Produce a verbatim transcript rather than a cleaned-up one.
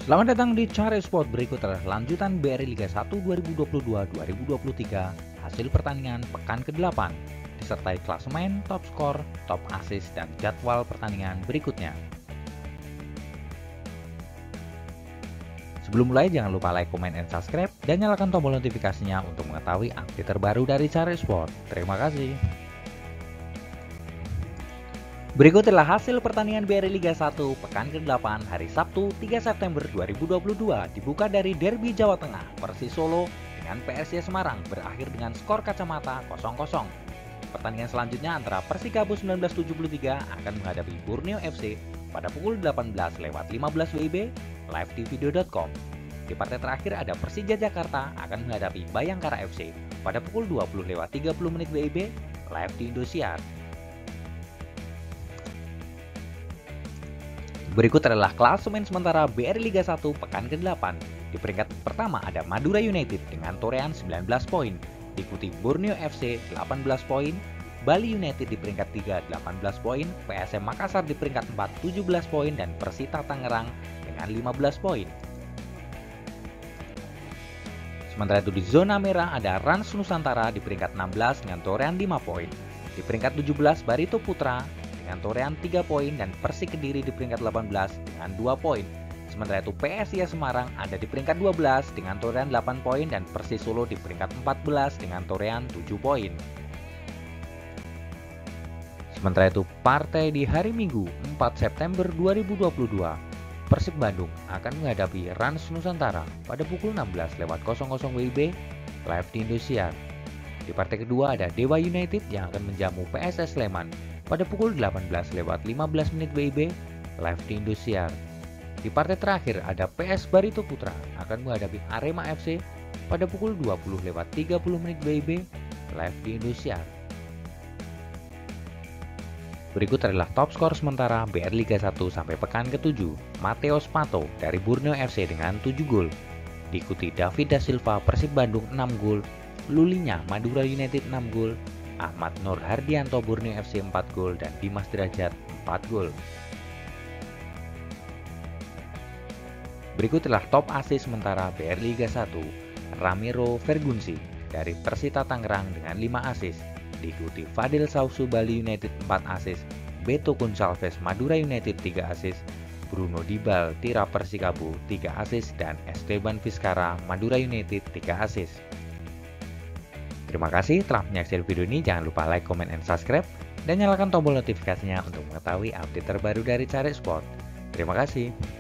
Selamat datang di Cari Sport. Berikut adalah lanjutan B R I Liga satu dua ribu dua puluh dua dua ribu dua puluh tiga, hasil pertandingan pekan kedelapan, disertai klasemen, top skor, top assist, dan jadwal pertandingan berikutnya. Sebelum mulai, jangan lupa like, comment, and subscribe, dan nyalakan tombol notifikasinya untuk mengetahui update terbaru dari Cari Sport. Terima kasih. Berikut adalah hasil pertandingan B R I Liga satu pekan kedelapan hari Sabtu tiga September dua ribu dua puluh dua, dibuka dari Derby Jawa Tengah. Persis Solo dengan P S I S Semarang berakhir dengan skor kacamata kosong kosong. Pertandingan selanjutnya antara Persikabo seribu sembilan ratus tujuh puluh tiga akan menghadapi Borneo F C pada pukul delapan belas lewat lima belas W I B live di video dot com. Di partai terakhir ada Persija Jakarta akan menghadapi Bayangkara F C pada pukul dua puluh lewat tiga puluh menit W I B live di Indosiar. Berikut adalah klasemen sementara B R I Liga satu pekan kedelapan. Di peringkat pertama ada Madura United dengan torehan sembilan belas poin, diikuti Borneo F C delapan belas poin, Bali United di peringkat tiga delapan belas poin, P S M Makassar di peringkat empat tujuh belas poin, dan Persita Tangerang dengan lima belas poin. Sementara itu di zona merah ada Rans Nusantara di peringkat enam belas dengan torehan lima poin. Di peringkat tujuh belas Barito Putra dengan torehan tiga poin, dan Persik Kediri di peringkat delapan belas dengan dua poin. Sementara itu P S I S Semarang ada di peringkat dua belas dengan torehan delapan poin, dan Persis Solo di peringkat empat belas dengan torehan tujuh poin. Sementara itu partai di hari Minggu empat September dua ribu dua puluh dua, Persib Bandung akan menghadapi Rans Nusantara pada pukul enam belas lewat nol nol W I B live di Indosiar. Di partai kedua ada Dewa United yang akan menjamu P S S Sleman pada pukul delapan belas lewat lima belas menit W I B live di Indosiar. Di partai terakhir ada P S Barito Putra akan menghadapi Arema F C pada pukul dua puluh lewat tiga puluh menit W I B live di Indosiar. Berikut adalah top skor sementara B R I Liga satu sampai pekan ketujuh. Mateos Pato dari Borneo F C dengan tujuh gol. Diikuti David Da Silva Persib Bandung enam gol, Lulinya Madura United enam gol, Ahmad Nur Hardianto Borneo F C empat gol, dan Dimas Derajat empat gol. Berikut adalah top assist sementara B R I Liga satu. Ramiro Vergunsi dari Persita Tangerang dengan lima assist, diikuti Fadil Sausu Bali United empat assist, Beto Gonçalves Madura United tiga assist, Bruno Dibal Tira Persikabo tiga assist, dan Esteban Vizcara Madura United tiga assist. Terima kasih telah menyaksikan video ini. Jangan lupa like, comment, and subscribe, dan nyalakan tombol notifikasinya untuk mengetahui update terbaru dari Cari Sport. Terima kasih.